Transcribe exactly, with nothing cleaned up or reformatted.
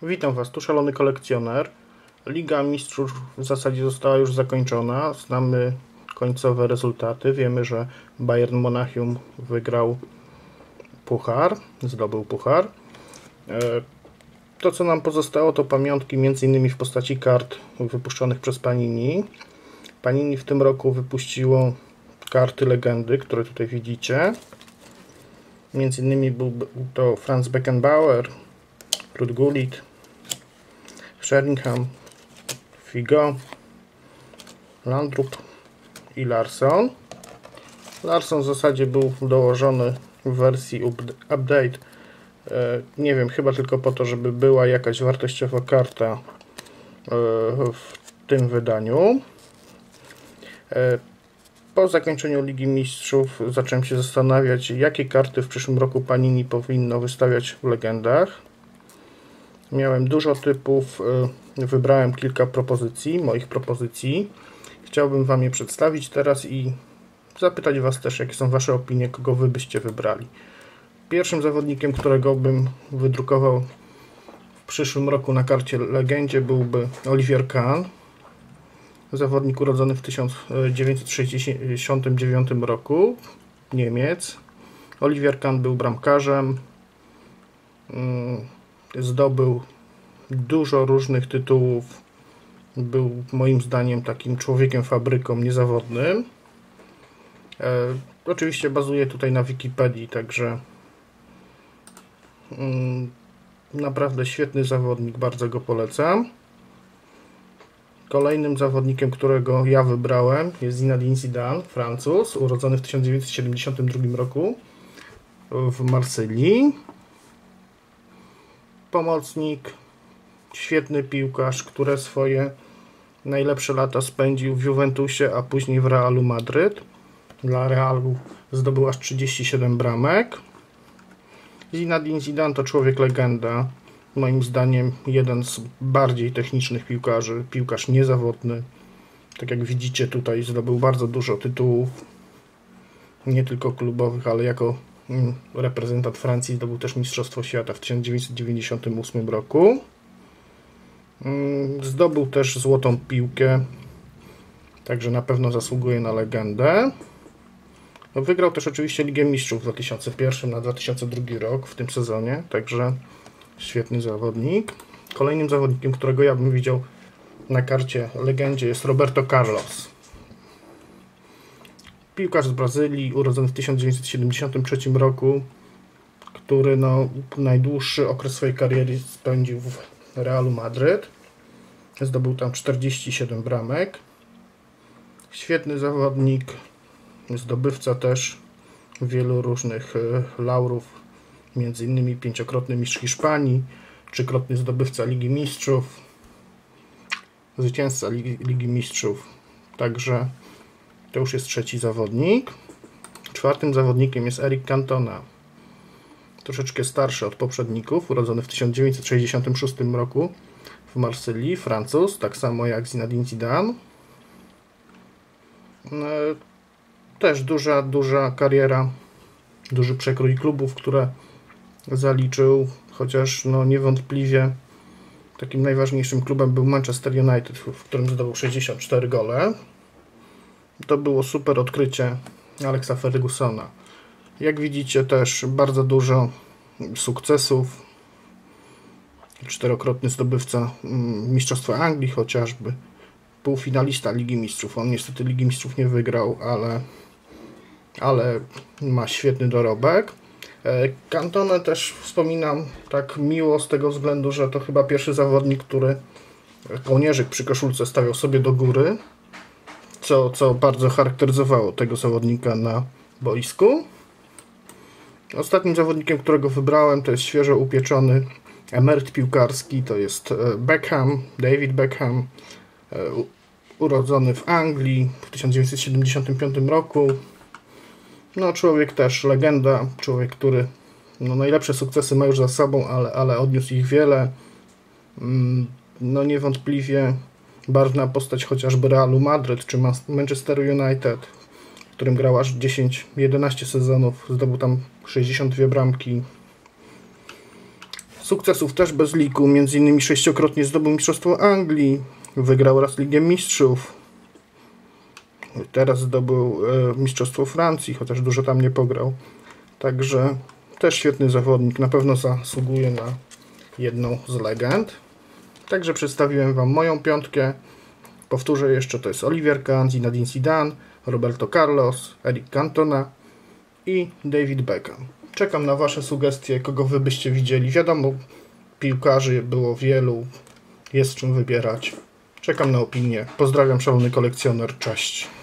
Witam Was, tu Szalony Kolekcjoner. Liga Mistrzów w zasadzie została już zakończona. Znamy końcowe rezultaty. Wiemy, że Bayern Monachium wygrał puchar, zdobył puchar. To, co nam pozostało, to pamiątki między innymi w postaci kart wypuszczonych przez Panini. Panini w tym roku wypuściło karty legendy, które tutaj widzicie. Między innymi był to Franz Beckenbauer, Ruud Gullit, Sheringham, Figo, Laudrup i Larsson. Larsson w zasadzie był dołożony w wersji update. Nie wiem, chyba tylko po to, żeby była jakaś wartościowa karta w tym wydaniu. Po zakończeniu Ligi Mistrzów zacząłem się zastanawiać, jakie karty w przyszłym roku Panini powinno wystawiać w legendach. Miałem dużo typów, wybrałem kilka propozycji, moich propozycji. Chciałbym Wam je przedstawić teraz i zapytać Was też, jakie są Wasze opinie, kogo Wy byście wybrali. Pierwszym zawodnikiem, którego bym wydrukował w przyszłym roku na karcie legendzie, byłby Olivier Kahn. Zawodnik urodzony w tysiąc dziewięćset sześćdziesiątym dziewiątym roku, Niemiec. Olivier Kahn był bramkarzem, zdobył dużo różnych tytułów, był moim zdaniem takim człowiekiem fabryką niezawodnym. E, oczywiście bazuję tutaj na Wikipedii, także mm, naprawdę świetny zawodnik, bardzo go polecam. Kolejnym zawodnikiem, którego ja wybrałem, jest Zinedine Zidane, Francuz, urodzony w tysiąc dziewięćset siedemdziesiątym drugim roku w Marsylii. Pomocnik, świetny piłkarz, który swoje najlepsze lata spędził w Juventusie, a później w Realu Madryt. Dla Realu zdobył aż trzydzieści siedem bramek. Zinedine Zidane to człowiek legenda. Moim zdaniem jeden z bardziej technicznych piłkarzy, piłkarz niezawodny. Tak jak widzicie tutaj zdobył bardzo dużo tytułów, nie tylko klubowych, ale jako reprezentant Francji zdobył też Mistrzostwo Świata w tysiąc dziewięćset dziewięćdziesiątym ósmym roku. Zdobył też złotą piłkę, także na pewno zasługuje na legendę. Wygrał też oczywiście Ligę Mistrzów w dwa tysiące pierwszym na dwa tysiące drugi rok w tym sezonie, także świetny zawodnik. Kolejnym zawodnikiem, którego ja bym widział na karcie legendzie, jest Roberto Carlos. Piłkarz z Brazylii, urodzony w tysiąc dziewięćset siedemdziesiątym trzecim roku, który no, najdłuższy okres swojej kariery spędził w Realu Madryt. Zdobył tam czterdzieści siedem bramek. Świetny zawodnik, zdobywca też wielu różnych laurów, między innymi pięciokrotny mistrz Hiszpanii, trzykrotny zdobywca Ligi Mistrzów, zwycięzca Ligi, Ligi Mistrzów. Także to już jest trzeci zawodnik. Czwartym zawodnikiem jest Eric Cantona. Troszeczkę starszy od poprzedników, urodzony w tysiąc dziewięćset sześćdziesiątym szóstym roku w Marsylii, Francuz, tak samo jak Zinedine Zidane. Też duża, duża kariera, duży przekrój klubów, które zaliczył, chociaż no niewątpliwie takim najważniejszym klubem był Manchester United, w którym zdobył sześćdziesiąt cztery gole. To było super odkrycie Alexa Fergusona. Jak widzicie, też bardzo dużo sukcesów. Czterokrotny zdobywca Mistrzostwa Anglii chociażby. Półfinalista Ligi Mistrzów. On niestety Ligi Mistrzów nie wygrał, ale, ale ma świetny dorobek. Cantonę też wspominam tak miło z tego względu, że to chyba pierwszy zawodnik, który kołnierzyk przy koszulce stawiał sobie do góry, co, co bardzo charakteryzowało tego zawodnika na boisku. Ostatnim zawodnikiem, którego wybrałem, to jest świeżo upieczony emeryt piłkarski, to jest Beckham, David Beckham, urodzony w Anglii w tysiąc dziewięćset siedemdziesiątym piątym roku. No, człowiek też legenda, człowiek, który no, najlepsze sukcesy ma już za sobą, ale, ale odniósł ich wiele. No niewątpliwie barwna postać chociażby Realu Madryt czy Manchesteru United, w którym grał aż dziesięć jedenaście sezonów, zdobył tam sześćdziesiąt dwie bramki. Sukcesów też bez liku, między innymi sześciokrotnie zdobył Mistrzostwo Anglii, wygrał raz Ligę Mistrzów, teraz zdobył e, Mistrzostwo Francji, chociaż dużo tam nie pograł. Także też świetny zawodnik, na pewno zasługuje na jedną z legend. Także przedstawiłem Wam moją piątkę. Powtórzę jeszcze, to jest Oliver Kahn, Zinedine Zidane, Roberto Carlos, Eric Cantona i David Beckham. Czekam na Wasze sugestie, kogo Wy byście widzieli. Wiadomo, piłkarzy było wielu, jest czym wybierać. Czekam na opinię. Pozdrawiam, szalony kolekcjoner. Cześć.